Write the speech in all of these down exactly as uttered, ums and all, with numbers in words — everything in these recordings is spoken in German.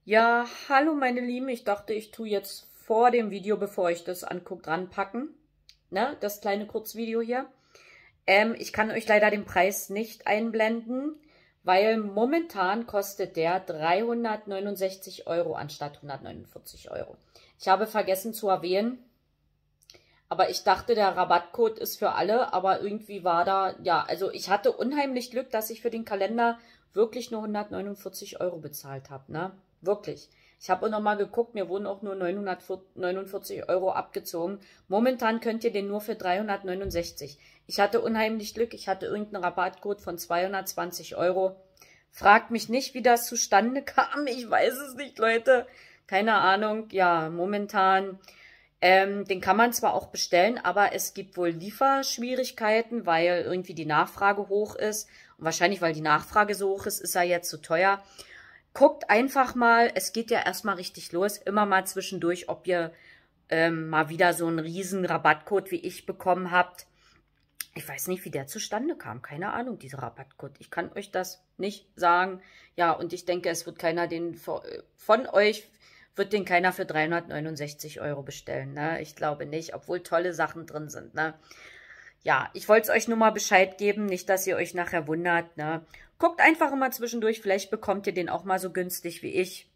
Ja, hallo meine Lieben. Ich dachte, ich tue jetzt vor dem Video, bevor ich das angucke, ranpacken. Ne, das kleine Kurzvideo hier. Ähm, ich kann euch leider den Preis nicht einblenden, weil momentan kostet der dreihundertneunundsechzig Euro anstatt hundertneunundvierzig Euro. Ich habe vergessen zu erwähnen, aber ich dachte, der Rabattcode ist für alle, aber irgendwie war da, ja, also ich hatte unheimlich Glück, dass ich für den Kalender wirklich nur hundertneunundvierzig Euro bezahlt habe, ne? Wirklich. Ich habe noch mal geguckt, mir wurden auch nur neunhundertneunundvierzig Euro abgezogen. Momentan könnt ihr den nur für dreihundertneunundsechzig. Ich hatte unheimlich Glück, ich hatte irgendeinen Rabattcode von zweihundertzwanzig Euro. Fragt mich nicht, wie das zustande kam, ich weiß es nicht, Leute. Keine Ahnung, ja, momentan... Ähm, den kann man zwar auch bestellen, aber es gibt wohl Lieferschwierigkeiten, weil irgendwie die Nachfrage hoch ist. Und wahrscheinlich, weil die Nachfrage so hoch ist, ist er jetzt zu teuer. Guckt einfach mal, es geht ja erstmal richtig los, immer mal zwischendurch, ob ihr ähm, mal wieder so einen riesen Rabattcode wie ich bekommen habt. Ich weiß nicht, wie der zustande kam. Keine Ahnung, dieser Rabattcode. Ich kann euch das nicht sagen. Ja, und ich denke, es wird keiner den von euch... wird den keiner für dreihundertneunundsechzig Euro bestellen, ne? Ich glaube nicht, obwohl tolle Sachen drin sind, ne? Ja, ich wollte es euch nur mal Bescheid geben, nicht, dass ihr euch nachher wundert, ne? Guckt einfach immer zwischendurch, vielleicht bekommt ihr den auch mal so günstig wie ich.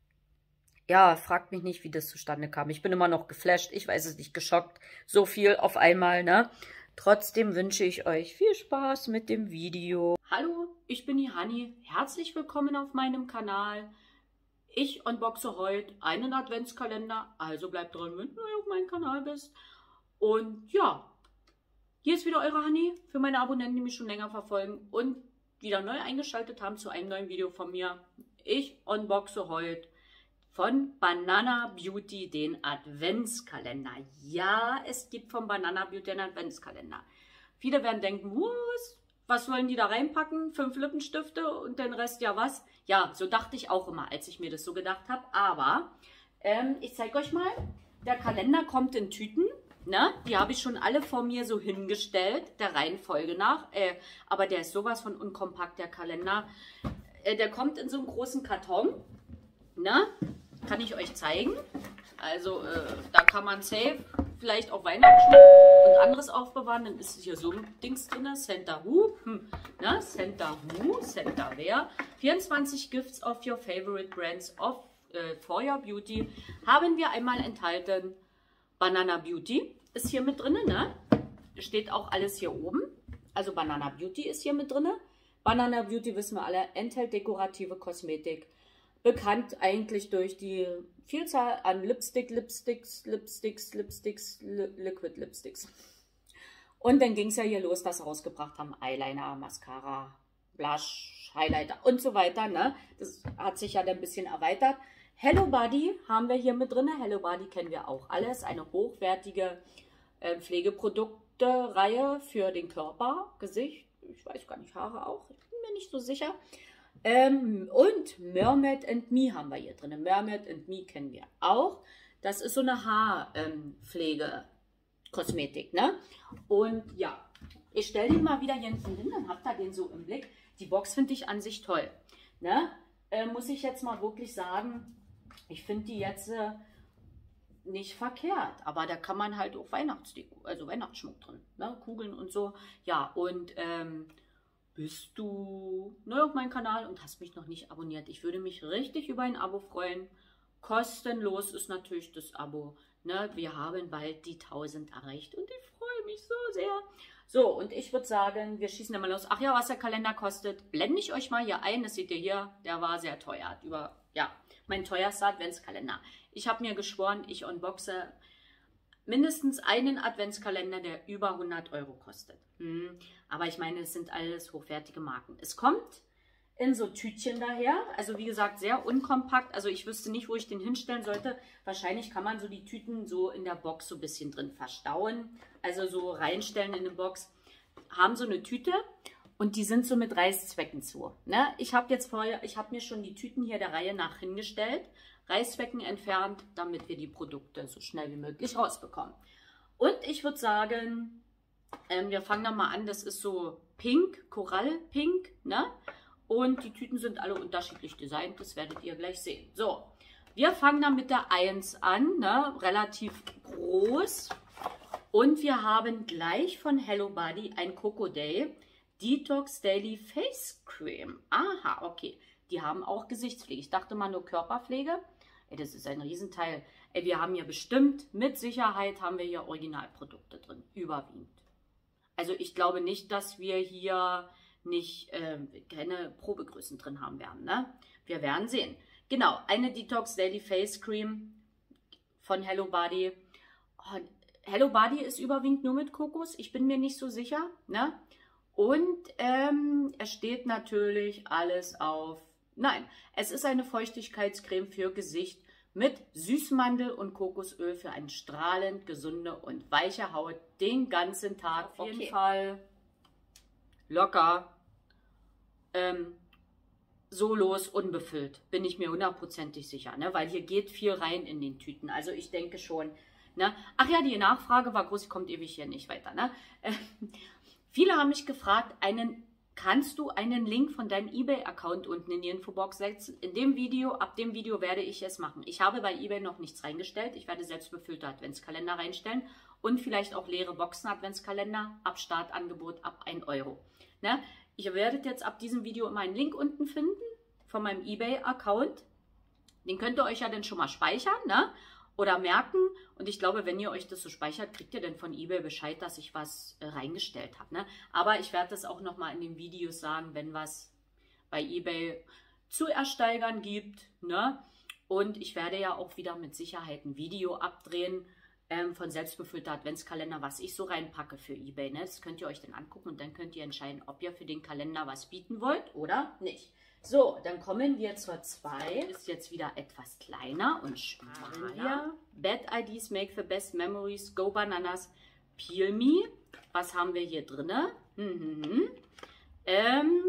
Ja, fragt mich nicht, wie das zustande kam. Ich bin immer noch geflasht, ich weiß es nicht, geschockt. So viel auf einmal, ne? Trotzdem wünsche ich euch viel Spaß mit dem Video. Hallo, ich bin die Hanni. Herzlich willkommen auf meinem Kanal. Ich unboxe heute einen Adventskalender, also bleibt dran, wenn du auf meinem Kanal bist. Und ja, hier ist wieder eure Hanni für meine Abonnenten, die mich schon länger verfolgen und wieder neu eingeschaltet haben zu einem neuen Video von mir. Ich unboxe heute von Banana Beauty den Adventskalender. Ja, es gibt von Banana Beauty einen Adventskalender. Viele werden denken, was? Was wollen die da reinpacken? Fünf Lippenstifte und den Rest ja was? Ja, so dachte ich auch immer, als ich mir das so gedacht habe. Aber ähm, ich zeige euch mal, der Kalender kommt in Tüten. Ne? Die habe ich schon alle vor mir so hingestellt, der Reihenfolge nach. Äh, aber der ist sowas von unkompakt, der Kalender. Äh, der kommt in so einem großen Karton. Ne? Kann ich euch zeigen. Also äh, da kann man safe vielleicht auch Weihnachtsschmuck und anderes aufbewahren. Dann ist hier so ein Dings drin, Santa Who, hm, ne? Santa Who, Santa Wer. vierundzwanzig Gifts of your favorite brands of äh, for your beauty haben wir einmal enthalten. Banana Beauty ist hier mit drin, ne? Steht auch alles hier oben. Also Banana Beauty ist hier mit drin. Banana Beauty, wissen wir alle, enthält dekorative Kosmetik. Bekannt eigentlich durch die Vielzahl an Lipstick, Lipsticks, Lipsticks, Lipsticks, Li Liquid Lipsticks. Und dann ging es ja hier los, dass sie rausgebracht haben, Eyeliner, Mascara, Blush, Highlighter und so weiter. Ne? Das hat sich ja dann ein bisschen erweitert. Hello Body haben wir hier mit drin. Hello Body kennen wir auch alles. Eine hochwertige äh, Pflegeprodukte-Reihe für den Körper, Gesicht, ich weiß gar nicht, Haare auch, ich bin mir nicht so sicher. Ähm, und Mermaid and Me haben wir hier drin. Mermaid and Me kennen wir auch. Das ist so eine Haarpflege-Kosmetik, ne? Und ja, ich stelle den mal wieder hier hinten hin, dann habt ihr den so im Blick. Die Box finde ich an sich toll, ne? Äh, muss ich jetzt mal wirklich sagen, ich finde die jetzt äh, nicht verkehrt, aber da kann man halt auch Weihnachtsdeko, also Weihnachtsschmuck drin, ne? Kugeln und so. Ja, und ähm, bist du neu auf meinem Kanal und hast mich noch nicht abonniert? Ich würde mich richtig über ein Abo freuen. Kostenlos ist natürlich das Abo. Ne? Wir haben bald die tausend erreicht und ich freue mich so sehr. So, und ich würde sagen, wir schießen immer los. Ach ja, was der Kalender kostet, blende ich euch mal hier ein. Das seht ihr hier, der war sehr teuer. Über, ja, mein teuerster Adventskalender. Ich habe mir geschworen, ich unboxe mindestens einen Adventskalender, der über hundert Euro kostet. Hm. Aber ich meine, es sind alles hochwertige Marken. Es kommt in so Tütchen daher. Also wie gesagt, sehr unkompakt. Also ich wüsste nicht, wo ich den hinstellen sollte. Wahrscheinlich kann man so die Tüten so in der Box so ein bisschen drin verstauen. Also so reinstellen in eine Box. Haben so eine Tüte und die sind so mit Reißzwecken zu. Ne? Ich habe jetzt vorher, ich habe mir schon die Tüten hier der Reihe nach hingestellt. Reißzwecken entfernt, damit wir die Produkte so schnell wie möglich rausbekommen. Und ich würde sagen, ähm, wir fangen da mal an, das ist so pink, Korallpink, ne? Und die Tüten sind alle unterschiedlich designt, das werdet ihr gleich sehen. So, wir fangen dann mit der eins an, ne? Relativ groß. Und wir haben gleich von Hello Body ein Coco Day Detox Daily Face Cream. Aha, okay. Die haben auch Gesichtspflege. Ich dachte mal nur Körperpflege. Ey, das ist ein Riesenteil. Ey, wir haben hier bestimmt, mit Sicherheit haben wir hier Originalprodukte drin. Überwiegend. Also ich glaube nicht, dass wir hier nicht äh, keine Probegrößen drin haben werden. Ne? Wir werden sehen. Genau, eine Detox Daily Face Cream von Hello Body. Oh, Hello Body ist überwiegend nur mit Kokos. Ich bin mir nicht so sicher. Ne? Und ähm, es steht natürlich alles auf. Nein, es ist eine Feuchtigkeitscreme für Gesicht mit Süßmandel und Kokosöl für eine strahlend gesunde und weiche Haut den ganzen Tag. Auf jeden okay. Fall locker, ähm, so los, unbefüllt. Bin ich mir hundertprozentig sicher, ne? Weil hier geht viel rein in den Tüten. Also ich denke schon. Ne? Ach ja, die Nachfrage war groß, kommt ewig hier nicht weiter. Ne? Äh, viele haben mich gefragt, einen, kannst du einen Link von deinem eBay-Account unten in die Infobox setzen? In dem Video, ab dem Video werde ich es machen. Ich habe bei eBay noch nichts reingestellt. Ich werde selbst befüllte Adventskalender reinstellen und vielleicht auch leere Boxen-Adventskalender ab Startangebot ab ein Euro. Ne? Ihr werdet jetzt ab diesem Video immer einen Link unten finden von meinem eBay-Account. Den könnt ihr euch ja dann schon mal speichern, ne? Oder merken. Und ich glaube, wenn ihr euch das so speichert, kriegt ihr dann von eBay Bescheid, dass ich was äh, reingestellt habe. Ne? Aber ich werde das auch nochmal in den Videos sagen, wenn was bei eBay zu ersteigern gibt. Ne? Und ich werde ja auch wieder mit Sicherheit ein Video abdrehen ähm, von selbstbefüllter Adventskalender, was ich so reinpacke für eBay. Ne? Das könnt ihr euch dann angucken und dann könnt ihr entscheiden, ob ihr für den Kalender was bieten wollt oder nicht. So, dann kommen wir zur zwei. Ist jetzt wieder etwas kleiner und schmaler. Bad Ideas make the best memories. Go Bananas. Peel Me. Was haben wir hier drin? Mhm. Ähm,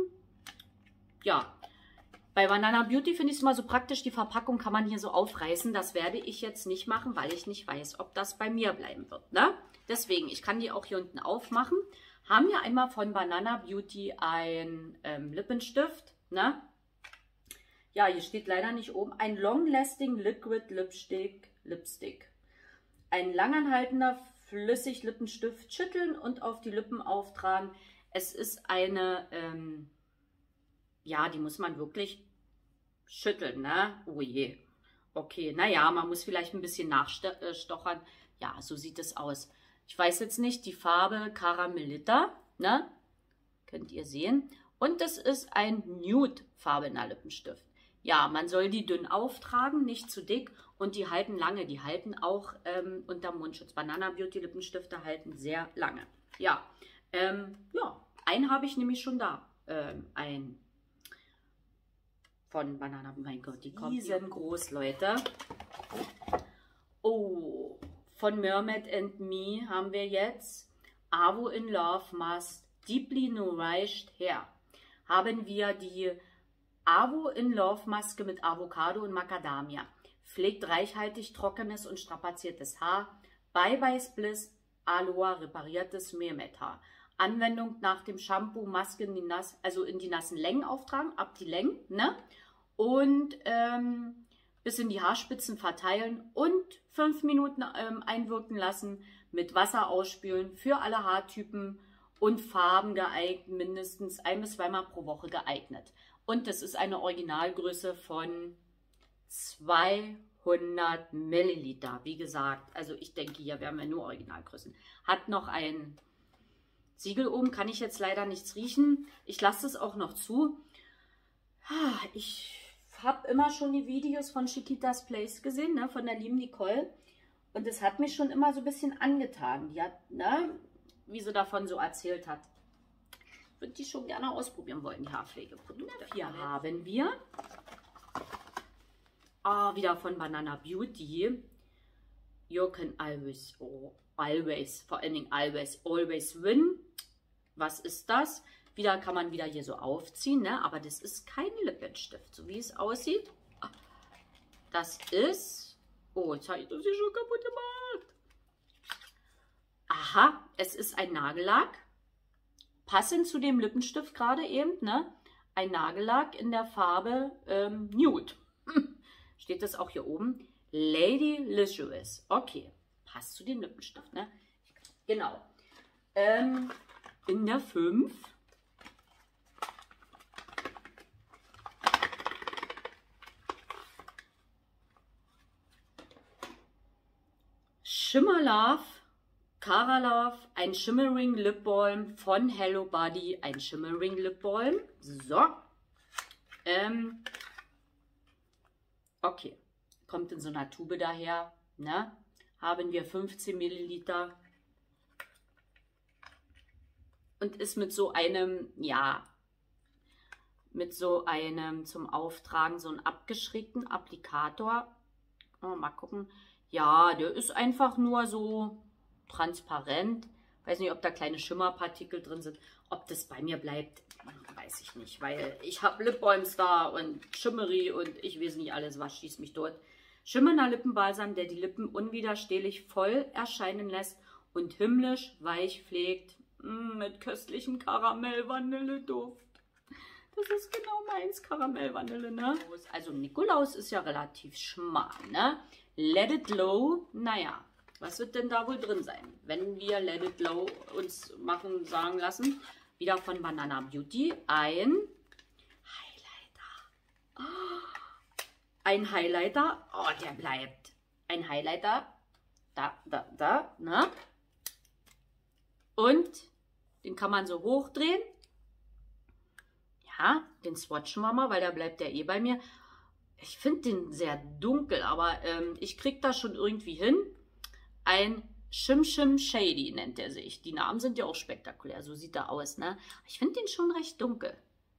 ja, bei Banana Beauty finde ich es immer so praktisch, die Verpackung kann man hier so aufreißen. Das werde ich jetzt nicht machen, weil ich nicht weiß, ob das bei mir bleiben wird. Ne? Deswegen, ich kann die auch hier unten aufmachen. Haben wir einmal von Banana Beauty ein ähm, Lippenstift. Ne? Ja, hier steht leider nicht oben. Ein Long-Lasting Liquid Lipstick. Lipstick. Ein langanhaltender Flüssig-Lippenstift. Schütteln und auf die Lippen auftragen. Es ist eine, ähm, ja, die muss man wirklich schütteln, ne? Oh je. Okay, naja, man muss vielleicht ein bisschen nachstochern. Ja, so sieht es aus. Ich weiß jetzt nicht, die Farbe Caramellita, ne? Könnt ihr sehen. Und das ist ein nude-farbener Lippenstift. Ja, man soll die dünn auftragen, nicht zu dick. Und die halten lange. Die halten auch ähm, unterm Mundschutz. Banana Beauty Lippenstifte halten sehr lange. Ja, ähm, ja, einen habe ich nämlich schon da. Ähm, ein von Banana, mein Gott, die kommt riesengroß, Leute. Oh, von Mermaid and Me haben wir jetzt Avo in Love Mask Deeply Nourished Hair. Haben wir die Avo in Love Maske mit Avocado und Macadamia. Pflegt reichhaltig trockenes und strapaziertes Haar. Bye Bye Bliss Aloe repariertes Meermetthaar. Anwendung nach dem Shampoo, Maske in die, nass, also in die nassen Längen auftragen, ab die Längen, ne? Und ähm, bis in die Haarspitzen verteilen und fünf Minuten ähm, einwirken lassen, mit Wasser ausspülen, für alle Haartypen und Farben geeignet, mindestens ein- bis zweimal pro Woche geeignet. Und das ist eine Originalgröße von zweihundert Milliliter, wie gesagt. Also ich denke, hier werden wir nur Originalgrößen. Hat noch ein Siegel oben, kann ich jetzt leider nichts riechen. Ich lasse es auch noch zu. Ich habe immer schon die Videos von Chiquitas Place gesehen, ne, von der lieben Nicole. Und das hat mich schon immer so ein bisschen angetan. Die hat, ne, wie sie davon so erzählt hat. Ich würde die schon gerne ausprobieren wollen, die Haarpflegeprodukte. Hier haben wir ah, wieder von Banana Beauty. You can always, oh, always, vor allen Dingen always, always win. Was ist das? Wieder kann man wieder hier so aufziehen, ne? Aber das ist kein Lippenstift, so wie es aussieht. Das ist, oh, jetzt habe ich das hier schon kaputt gemacht. Aha, es ist ein Nagellack. Passend zu dem Lippenstift gerade eben, ne? ein Nagellack in der Farbe ähm, Nude. Steht das auch hier oben? Ladylicious. Okay, passt zu dem Lippenstift, ne? Genau. Ähm, in der fünf. Shimmer Love, Cara Love, ein Shimmering Lip Balm von Hello Body, ein Shimmering Lip Balm. So. Ähm, okay. Kommt in so einer Tube daher. Ne? Haben wir fünfzehn Milliliter. Und ist mit so einem, ja, mit so einem zum Auftragen, so einen abgeschrägten Applikator. Oh, mal gucken. Ja, der ist einfach nur so transparent. Weiß nicht, ob da kleine Schimmerpartikel drin sind. Ob das bei mir bleibt, weiß ich nicht. Weil ich habe Lipbalms da und Shimmery und ich weiß nicht alles, was schießt mich dort. Schimmernder Lippenbalsam, der die Lippen unwiderstehlich voll erscheinen lässt und himmlisch weich pflegt. Mm, mit köstlichem Karamell-Vanille-Duft. Das ist genau meins, Karamell-Vanille, ne? Also Nikolaus ist ja relativ schmal, ne? Let It Glow, naja, was wird denn da wohl drin sein? Wenn wir Let It Glow uns machen, sagen lassen, wieder von Banana Beauty, ein Highlighter. Oh, ein Highlighter, oh, der bleibt. Ein Highlighter, da, da, da, ne? Und den kann man so hochdrehen. Ja, den swatchen wir mal, weil der bleibt ja eh bei mir. Ich finde den sehr dunkel, aber ähm, ich kriege das schon irgendwie hin. Ein Shim Shim Shady nennt er sich. Die Namen sind ja auch spektakulär, so sieht er aus, ne? Ich finde den schon recht dunkel.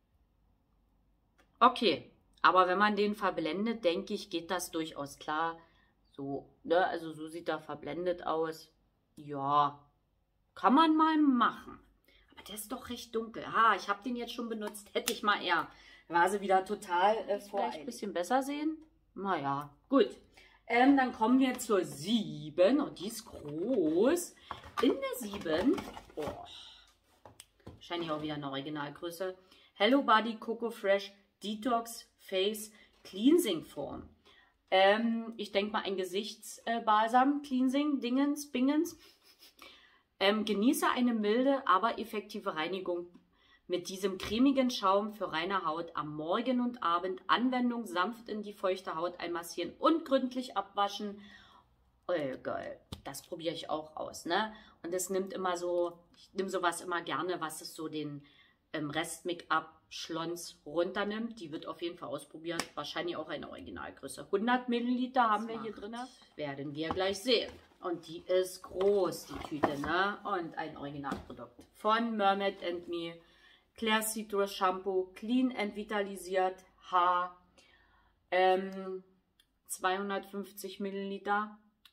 Okay, aber wenn man den verblendet, denke ich, geht das durchaus klar. So, ne? Also so sieht er verblendet aus. Ja, kann man mal machen. Aber der ist doch recht dunkel. Ha, ich habe den jetzt schon benutzt. Hätte ich mal eher. War sie wieder total äh, vielleicht ein bisschen besser sehen. Naja, gut. Ähm, dann kommen wir zur sieben. Und die ist groß. In der sieben. Oh, wahrscheinlich auch wieder eine Originalgröße. Hello Body Coco Fresh Detox Face Cleansing Foam. Ähm, ich denke mal ein Gesichtsbalsam. Äh, Cleansing, Dingens, Bingens. Ähm, genieße eine milde, aber effektive Reinigung mit diesem cremigen Schaum für reine Haut am Morgen und Abend. Anwendung sanft in die feuchte Haut einmassieren und gründlich abwaschen. Oh, geil. Das probiere ich auch aus, ne? Und es nimmt immer so, ich nehme sowas immer gerne, was es so den ähm, Rest-Make-up-Schlons runternimmt. Die wird auf jeden Fall ausprobiert. Wahrscheinlich auch eine Originalgröße. hundert Milliliter haben wir hier drin. Werden wir gleich sehen. Und die ist groß, die Tüte, ne? Und ein Originalprodukt von Mermaid and Me. Claire Citrus Shampoo, clean and vitalisiert Haar, ähm, zweihundertfünfzig Milliliter.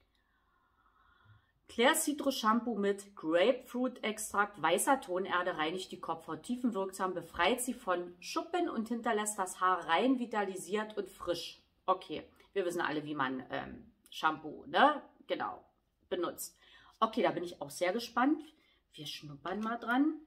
Claire Citrus Shampoo mit Grapefruit-Extrakt, weißer Tonerde reinigt die Kopfhaut tiefenwirksam, befreit sie von Schuppen und hinterlässt das Haar rein, vitalisiert und frisch. Okay, wir wissen alle, wie man ähm, Shampoo, ne? Genau, benutzt. Okay, da bin ich auch sehr gespannt. Wir schnuppern mal dran.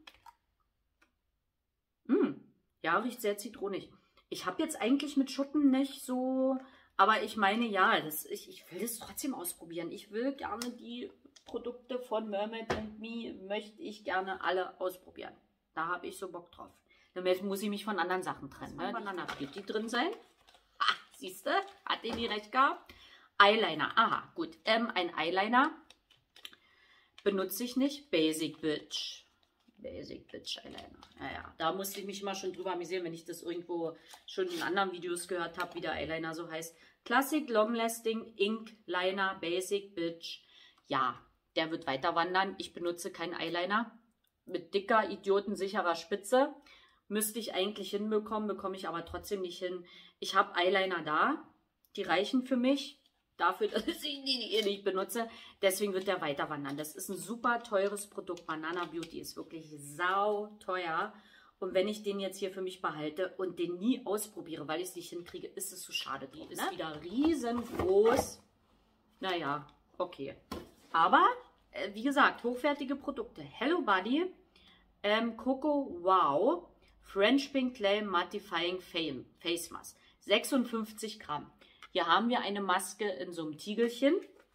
Hm, ja, riecht sehr zitronig. Ich habe jetzt eigentlich mit Schuppen nicht so, aber ich meine, ja, das, ich, ich will das trotzdem ausprobieren. Ich will gerne die Produkte von Mermaid and Me, möchte ich gerne alle ausprobieren. Da habe ich so Bock drauf. Damit muss ich mich von anderen Sachen trennen. Ne? Banana Beauty drin sein. Ah, siehst du, hat die recht gehabt. Eyeliner, aha, gut. Ähm, ein Eyeliner benutze ich nicht. Basic Bitch. Basic Bitch Eyeliner. Naja, da musste ich mich immer schon drüber amüsieren, wenn ich das irgendwo schon in anderen Videos gehört habe, wie der Eyeliner so heißt. Classic Long Lasting Ink Liner Basic Bitch. Ja, der wird weiter wandern. Ich benutze keinen Eyeliner. Mit dicker, idiotensicherer Spitze. Müsste ich eigentlich hinbekommen, bekomme ich aber trotzdem nicht hin. Ich habe Eyeliner da. Die reichen für mich. Dafür, dass ich die nicht benutze. Deswegen wird der weiter wandern. Das ist ein super teures Produkt. Banana Beauty ist wirklich sau teuer. Und wenn ich den jetzt hier für mich behalte und den nie ausprobiere, weil ich es nicht hinkriege, ist es so schade. Die ist ne? wieder riesengroß. Naja, okay. Aber, äh, wie gesagt, hochwertige Produkte. Hello Body, ähm, Coco Wow French Pink Clay Mattifying Face Mask. sechsundfünfzig Gramm. Hier haben wir eine Maske in so einem Tiegelchen.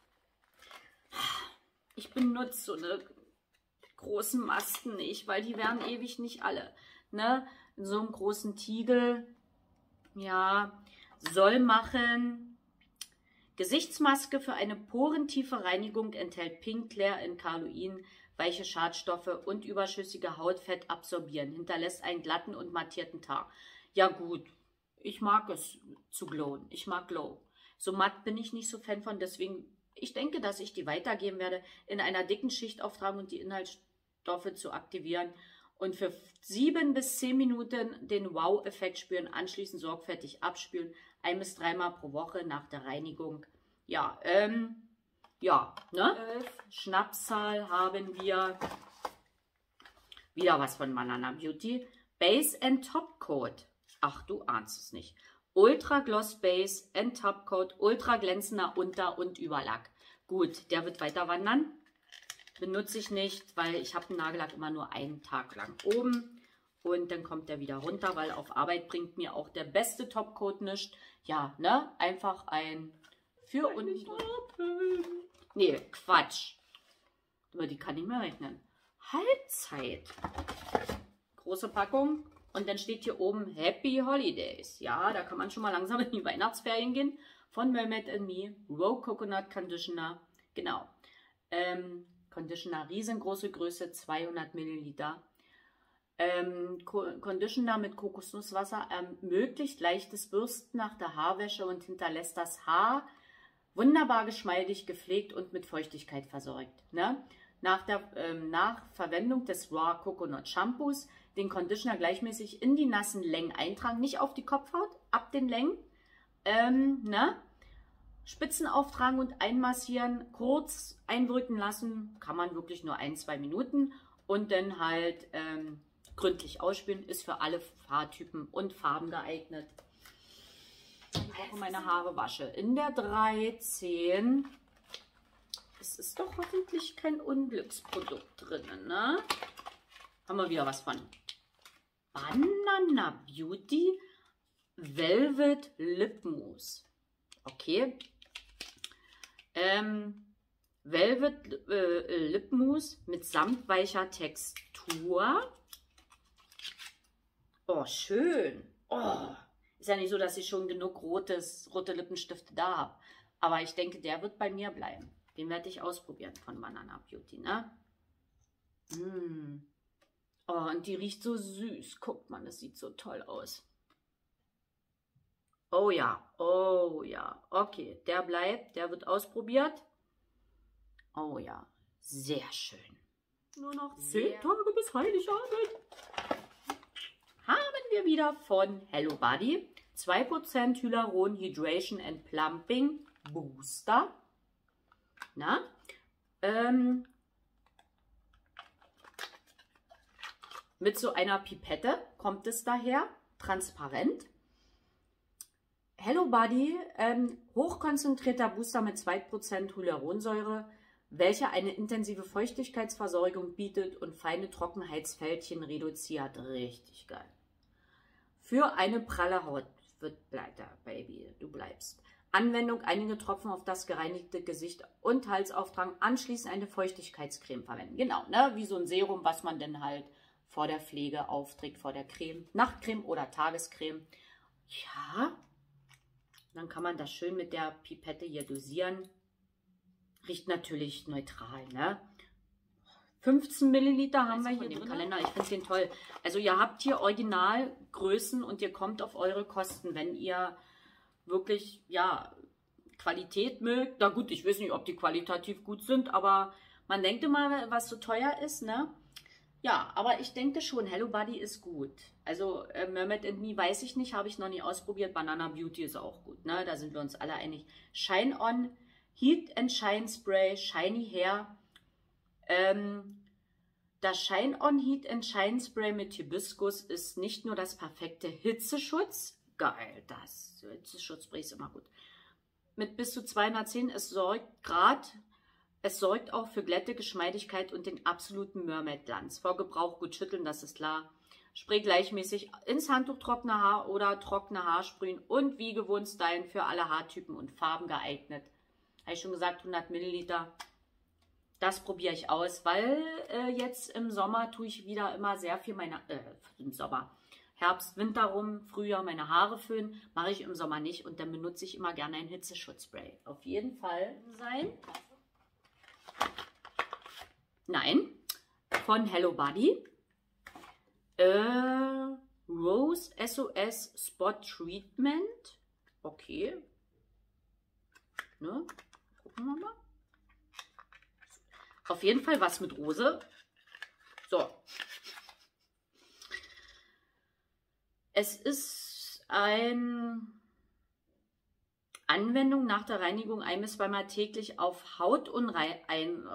Ich benutze so eine großen Masken nicht, weil die werden ewig nicht alle. Ne? In so einem großen Tiegel. Ja, soll machen. Gesichtsmaske für eine porentiefe Reinigung enthält Pink Clay in Kaolin, weiche Schadstoffe und überschüssige Hautfett absorbieren. Hinterlässt einen glatten und mattierten Tag. Ja gut, ich mag es zu glowen. Ich mag Glow. So matt bin ich nicht so Fan von, deswegen, ich denke, dass ich die weitergeben werde, in einer dicken Schicht auftragen und die Inhaltsstoffe zu aktivieren und für sieben bis zehn Minuten den Wow-Effekt spüren, anschließend sorgfältig abspülen, ein bis dreimal pro Woche nach der Reinigung. Ja, ähm, ja, ne? Schnapszahl haben wir wieder was von Banana Beauty. Base and Top Coat. Ach, du ahnst es nicht. Ultra Gloss Base and Top Coat, ultra glänzender Unter- und Überlack. Gut, der wird weiter wandern. Benutze ich nicht, weil ich habe den Nagellack immer nur einen Tag lang oben. Und dann kommt der wieder runter, weil auf Arbeit bringt mir auch der beste Topcoat nichts. Ja, ne? Einfach ein für unten. Nee, Quatsch. Über die kann ich mehr rechnen. Halbzeit. Große Packung. Und dann steht hier oben Happy Holidays. Ja, da kann man schon mal langsam in die Weihnachtsferien gehen. Von Mermaid and Me. Raw Coconut Conditioner. Genau. Ähm, Conditioner, riesengroße Größe, zweihundert Milliliter. Ähm, Conditioner mit Kokosnusswasser ermöglicht leichtes Bürsten nach der Haarwäsche und hinterlässt das Haar wunderbar geschmeidig, gepflegt und mit Feuchtigkeit versorgt. Ne? Nach, der, ähm, nach Verwendung des Raw Coconut Shampoos den Conditioner gleichmäßig in die nassen Längen eintragen, nicht auf die Kopfhaut, ab den Längen. Ähm, ne? Spitzen auftragen und einmassieren, kurz einwirken lassen, kann man wirklich nur ein, zwei Minuten und dann halt ähm, gründlich ausspülen, ist für alle Haartypen und Farben geeignet. Ich brauche meine Haare wasche. In der dreizehn, es ist doch hoffentlich kein Unglücksprodukt drin, ne? Haben wir wieder was von Banana Beauty Velvet Lip Mousse. Okay. Ähm, Velvet äh, Lip Mousse mit samtweicher Textur. Oh, schön. Oh, ist ja nicht so, dass ich schon genug rotes, rote Lippenstifte da habe. Aber ich denke, der wird bei mir bleiben. Den werde ich ausprobieren von Banana Beauty, ne? Mm. Oh, und die riecht so süß. Guckt mal, das sieht so toll aus. Oh ja, oh ja. Okay, der bleibt, der wird ausprobiert. Oh ja, sehr schön. Nur noch zehn Tage bis Heiligabend. Haben wir wieder von Hello Body zwei Prozent Hyaluron Hydration and Plumping Booster. Na? Ähm, mit so einer Pipette kommt es daher, transparent. Hello Body, ähm, hochkonzentrierter Booster mit zwei Prozent Hyaluronsäure, welcher eine intensive Feuchtigkeitsversorgung bietet und feine Trockenheitsfältchen reduziert. Richtig geil. Für eine pralle Haut wird bleibt Baby, du bleibst. Anwendung, einige Tropfen auf das gereinigte Gesicht und Hals auftragen, anschließend eine Feuchtigkeitscreme verwenden. Genau, ne, wie so ein Serum, was man dann halt vor der Pflege aufträgt, vor der Creme, Nachtcreme oder Tagescreme. Ja, dann kann man das schön mit der Pipette hier dosieren. Riecht natürlich neutral, ne? fünfzehn Milliliter haben wir hier im Kalender. Ich finde den toll. Also ihr habt hier Originalgrößen und ihr kommt auf eure Kosten, wenn ihr wirklich, ja, Qualität mögt. Na gut, ich weiß nicht, ob die qualitativ gut sind, aber man denkt immer, was so teuer ist, ne? Ja, aber ich denke schon, Hello Body ist gut. Also äh, Mermaid and Me weiß ich nicht, habe ich noch nie ausprobiert. Banana Beauty ist auch gut, ne? Da sind wir uns alle einig. Shine On Heat and Shine Spray, Shiny Hair. Ähm, das Shine On Heat and Shine Spray mit Hibiskus ist nicht nur das perfekte Hitzeschutz. Geil, das Hitzeschutzspray ist immer gut. Mit bis zu zweihundertzehn, es sorgt Grad... Es sorgt auch für Glätte, Geschmeidigkeit und den absoluten Mermaid-Glanz. Vor Gebrauch gut schütteln, das ist klar. Spray gleichmäßig ins Handtuch, trockene Haar oder trockene Haarsprühen und wie gewohnt stylen für alle Haartypen und Farben geeignet. Habe ich schon gesagt, hundert Milliliter. Das probiere ich aus, weil äh, jetzt im Sommer tue ich wieder immer sehr viel meine, äh, im Sommer, Herbst, Winter rum, Frühjahr meine Haare föhnen. Mache ich im Sommer nicht und dann benutze ich immer gerne ein Hitzeschutzspray. Auf jeden Fall sein. Nein, von Hello Body. Äh, Rose S O S Spot Treatment. Okay. Ne? Gucken wir mal. Auf jeden Fall was mit Rose. So. Es ist eine Anwendung nach der Reinigung ein bis zweimal täglich auf Hautunrein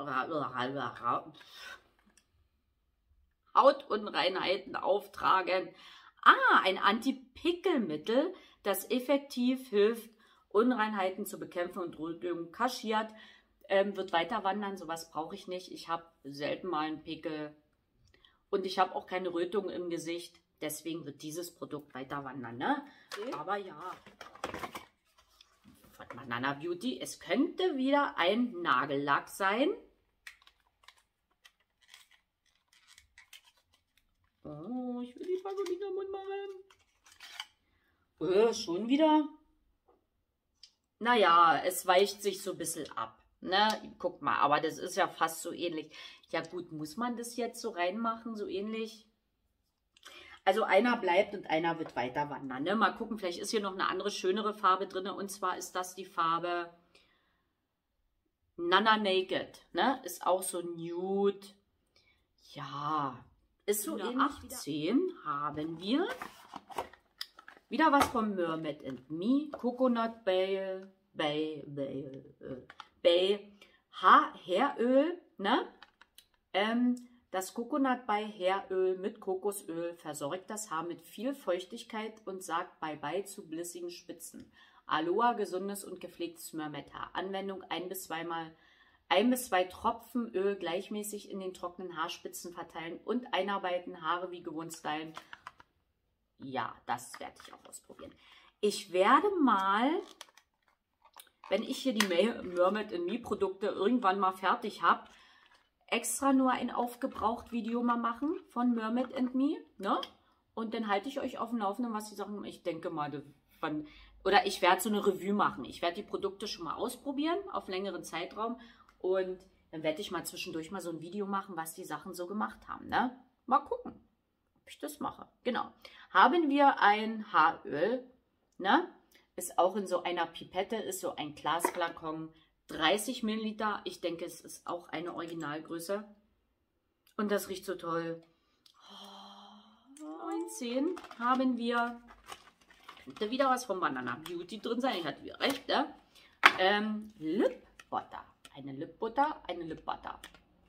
Hautunreinheiten auftragen. Ah, ein Anti-Pickelmittel, das effektiv hilft, Unreinheiten zu bekämpfen und Rötung kaschiert. Ähm, wird weiter wandern, sowas brauche ich nicht. Ich habe selten mal einen Pickel und ich habe auch keine Rötung im Gesicht. Deswegen wird dieses Produkt weiter wandern, ne? Okay. Aber ja, von Banana Beauty, es könnte wieder ein Nagellack sein. Oh, ich will die Packung nicht am Mund machen. Oh, schon wieder? Naja, es weicht sich so ein bisschen ab. Ne? Guck mal, aber das ist ja fast so ähnlich. Ja gut, muss man das jetzt so reinmachen, so ähnlich? Also einer bleibt und einer wird weiter wandern. Ne? Mal gucken, vielleicht ist hier noch eine andere, schönere Farbe drin. Und zwar ist das die Farbe Nana Naked. Ne? Ist auch so nude. Ja, ist so ähnlich. achtzehn haben wir wieder was von Mermaid and Me. Coconut Bay, Bay, Bay, äh, Bay Haar, Hairöl. Ne? Ähm, Das Coconut Bay Hairöl mit Kokosöl versorgt das Haar mit viel Feuchtigkeit und sagt Bye-bye zu blissigen Spitzen. Aloha, gesundes und gepflegtes Mermaid-Haar. Anwendung ein bis zweimal, ein bis zwei Tropfen Öl gleichmäßig in den trockenen Haarspitzen verteilen und einarbeiten, Haare wie gewohnt stylen. Ja, das werde ich auch ausprobieren. Ich werde mal, wenn ich hier die Mermaid and Me Produkte irgendwann mal fertig habe, extra nur ein Aufgebraucht-Video mal machen von Mermaid and Me, ne? Und dann halte ich euch auf dem Laufenden, was die Sachen, ich denke mal, wann, oder ich werde so eine Revue machen. Ich werde die Produkte schon mal ausprobieren auf längeren Zeitraum und dann werde ich mal zwischendurch mal so ein Video machen, was die Sachen so gemacht haben, ne? Mal gucken, ob ich das mache. Genau. Haben wir ein Haaröl, ne? Ist auch in so einer Pipette, ist so ein Glasflakon, dreißig Milliliter. Ich denke, es ist auch eine Originalgröße. Und das riecht so toll. neunzehn haben wir. Könnte wieder was von Banana Beauty drin sein. Ich hatte wieder recht, ne? Ähm, Lip Butter. Eine Lip Butter, eine Lip Butter.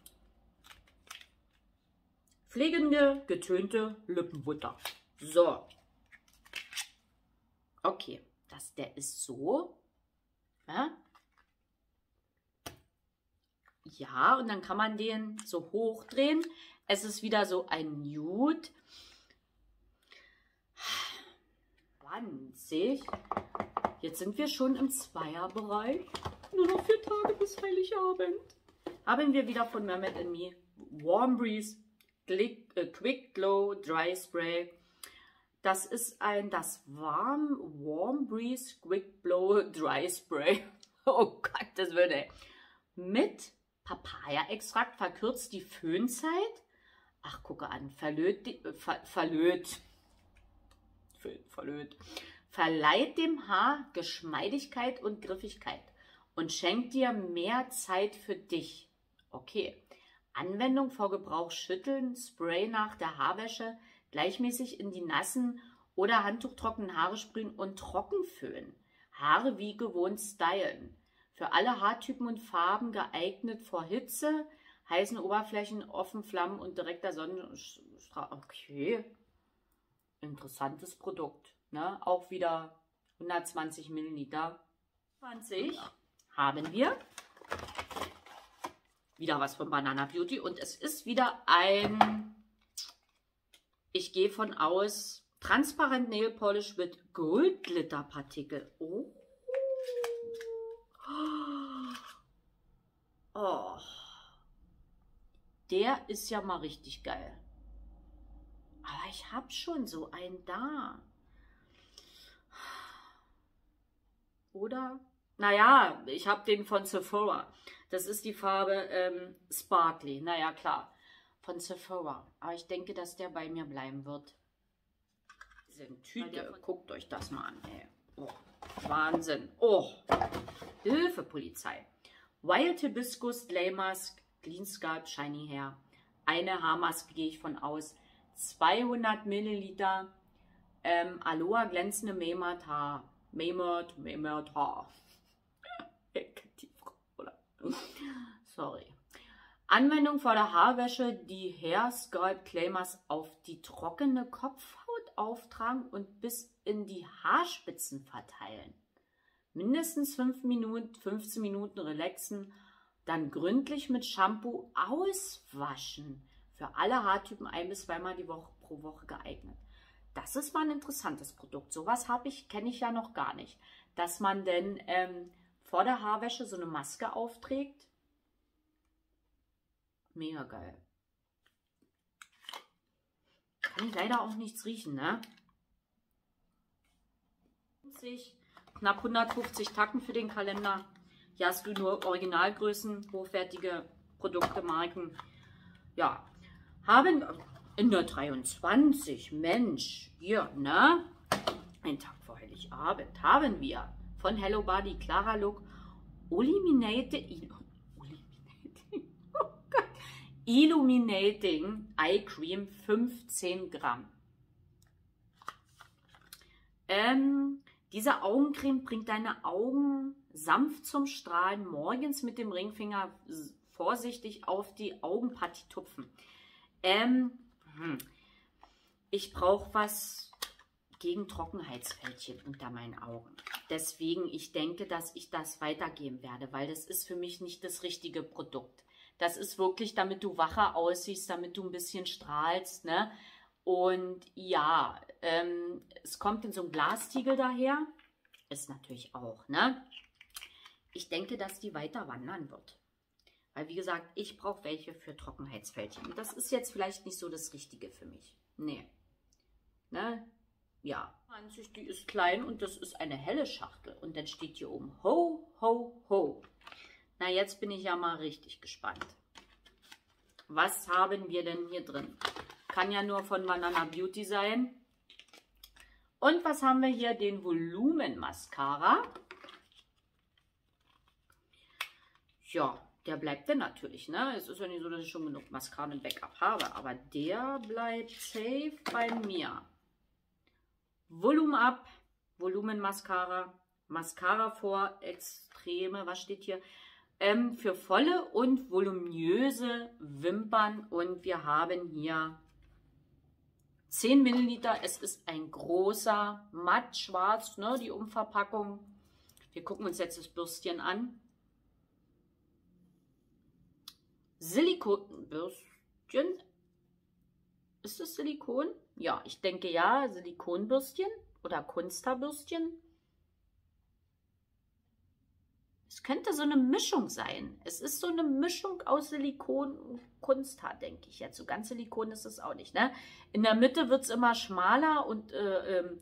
Pflegende, getönte Lippenbutter. So. Okay. Das, der ist so. Ja? Ja, und dann kann man den so hochdrehen. Es ist wieder so ein Nude. zwanzig. Jetzt sind wir schon im Zweierbereich. Nur noch vier Tage bis Heiligabend. Haben wir wieder von Mermaid and Me Warm Breeze Quick, äh, Quick Glow Dry Spray. Das ist ein, das Warm, Warm Breeze Quick Glow Dry Spray. Oh Gott, das würde. Mit Papaya-Extrakt verkürzt die Föhnzeit. Ach, gucke an. Verlöt, die, ver, verlöt. Föhn, verlöt. Verleiht dem Haar Geschmeidigkeit und Griffigkeit und schenkt dir mehr Zeit für dich. Okay. Anwendung vor Gebrauch schütteln, Spray nach der Haarwäsche, gleichmäßig in die nassen oder handtuchtrockenen Haare sprühen und trocken föhnen. Haare wie gewohnt stylen. Für alle Haartypen und Farben geeignet vor Hitze, heißen Oberflächen, offen Flammen und direkter Sonnenstrahlung. Okay, interessantes Produkt. Ne? Auch wieder hundertzwanzig Milliliter. zwanzig ja. Haben wir. Wieder was von Banana Beauty und es ist wieder ein Ich gehe von aus, transparent Nail Polish mit Goldglitterpartikel. Oh. Oh. Der ist ja mal richtig geil. Aber ich habe schon so einen da. Oder? Naja, ich habe den von Sephora. Das ist die Farbe ähm, Sparkly. Naja, klar. Von Sephora. Aber ich denke, dass der bei mir bleiben wird. Diese Tüte. Guckt euch das mal an. Ey. Oh, Wahnsinn. Oh. Hilfe, Polizei. Wild Hibiscus Clay Mask. Clean Scalp Shiny Hair. Eine Haarmaske gehe ich von aus. zweihundert Milliliter ähm, Aloha glänzende Maymat Haar. Maymat, Maymat Haar. Sorry. Anwendung vor der Haarwäsche, die Hair Scalp Clay Mask auf die trockene Kopfhaut auftragen und bis in die Haarspitzen verteilen. Mindestens fünf Minuten, fünfzehn Minuten relaxen, dann gründlich mit Shampoo auswaschen. Für alle Haartypen ein bis zweimal die Woche pro Woche geeignet. Das ist mal ein interessantes Produkt. Sowas habe ich, kenne ich ja noch gar nicht. Dass man denn ähm, vor der Haarwäsche so eine Maske aufträgt. Mega geil. Kann ich leider auch nichts riechen, ne? Knapp hundertfünfzig Tacken für den Kalender. Hier hast du nur Originalgrößen, hochwertige Produkte, Marken. Ja, haben in der dreiundzwanzig, Mensch, hier, ne? Ein Tag vor Heiligabend haben wir von Hello Body Clara Look Illuminating, Illuminating, oh Gott, Illuminating Eye Cream fünfzehn Gramm. Ähm, diese Augencreme bringt deine Augen sanft zum Strahlen, morgens mit dem Ringfinger vorsichtig auf die Augenpartie tupfen. Ähm, hm. Ich brauche was gegen Trockenheitsfältchen unter meinen Augen. Deswegen, ich denke, dass ich das weitergeben werde, weil das ist für mich nicht das richtige Produkt. Das ist wirklich, damit du wacher aussiehst, damit du ein bisschen strahlst, ne? Und ja, ähm, es kommt in so einem Glastiegel daher. Ist natürlich auch, ne? Ich denke, dass die weiter wandern wird. Weil, wie gesagt, ich brauche welche für Trockenheitsfältchen. Und das ist jetzt vielleicht nicht so das Richtige für mich. Nee. Ne? Ja. Die ist klein und das ist eine helle Schachtel. Und dann steht hier oben Ho, Ho, Ho. Na, jetzt bin ich ja mal richtig gespannt. Was haben wir denn hier drin? Kann ja nur von Banana Beauty sein. Und was haben wir hier? Den Volumen Mascara. Ja, der bleibt dann natürlich, ne? Es ist ja nicht so, dass ich schon genug Mascara und Backup habe, aber der bleibt safe bei mir. Volume Up, Volumen Mascara, Mascara vor Extreme, was steht hier? Ähm, für volle und voluminöse Wimpern und wir haben hier zehn Milliliter. Es ist ein großer, matt schwarz, ne, die Umverpackung. Wir gucken uns jetzt das Bürstchen an. Silikonbürstchen. Ist das Silikon? Ja, ich denke ja, Silikonbürstchen oder Kunsthaarbürstchen. Es könnte so eine Mischung sein. Es ist so eine Mischung aus Silikon und Kunsthaar, denke ich jetzt. So ganz Silikon ist es auch nicht, ne? In der Mitte wird es immer schmaler und äh, äh,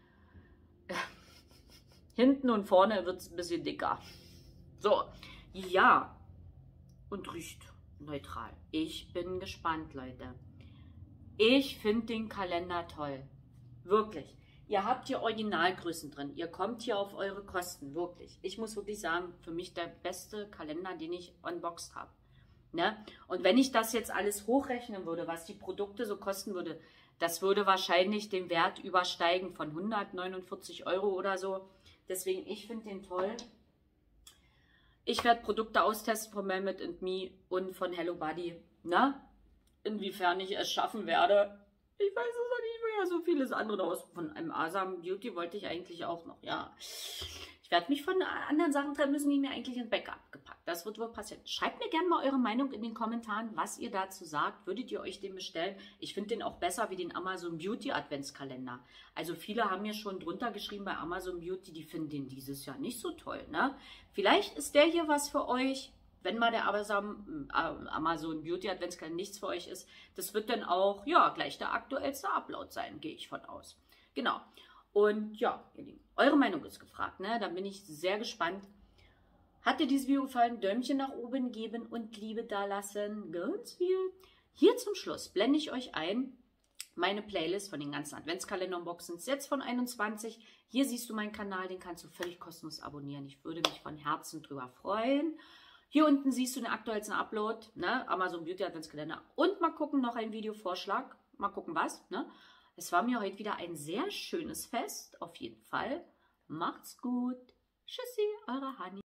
hinten und vorne wird es ein bisschen dicker. So, ja. Und riecht neutral. Ich bin gespannt, Leute. Ich finde den Kalender toll. Wirklich. Ihr habt hier Originalgrößen drin. Ihr kommt hier auf eure Kosten. Wirklich. Ich muss wirklich sagen, für mich der beste Kalender, den ich unboxed habe. Ne? Und wenn ich das jetzt alles hochrechnen würde, was die Produkte so kosten würde, das würde wahrscheinlich den Wert übersteigen von hundertneunundvierzig Euro oder so. Deswegen, ich finde den toll. Ich werde Produkte austesten von Melmet and Me und von Hello Body. Ne? Inwiefern ich es schaffen werde, ich weiß es noch nicht mehr. So vieles andere aus. Von einem Asam Beauty wollte ich eigentlich auch noch, ja. Ich werde mich von anderen Sachen trennen müssen, die mir eigentlich in Backup gepackt. Das wird wohl passieren. Schreibt mir gerne mal eure Meinung in den Kommentaren, was ihr dazu sagt. Würdet ihr euch den bestellen? Ich finde den auch besser wie den Amazon Beauty Adventskalender. Also viele haben mir schon drunter geschrieben bei Amazon Beauty, die finden den dieses Jahr nicht so toll. Ne? Vielleicht ist der hier was für euch. Wenn mal der Amazon, Amazon Beauty Adventskalender nichts für euch ist, das wird dann auch ja gleich der aktuellste Upload sein, gehe ich von aus. Genau. Und ja, ihr Lieben, eure Meinung ist gefragt, ne? Da bin ich sehr gespannt. Hat dir dieses Video gefallen? Däumchen nach oben geben und Liebe da lassen. Ganz viel. Hier zum Schluss blende ich euch ein meine Playlist von den ganzen Adventskalender-Unboxings, jetzt von einundzwanzig. Hier siehst du meinen Kanal, den kannst du völlig kostenlos abonnieren. Ich würde mich von Herzen drüber freuen. Hier unten siehst du den aktuellsten Upload, ne? Amazon Beauty Adventskalender. Und mal gucken, noch ein Videovorschlag. Mal gucken, was. Ne? Es war mir heute wieder ein sehr schönes Fest, auf jeden Fall. Macht's gut. Tschüssi, eure Hani.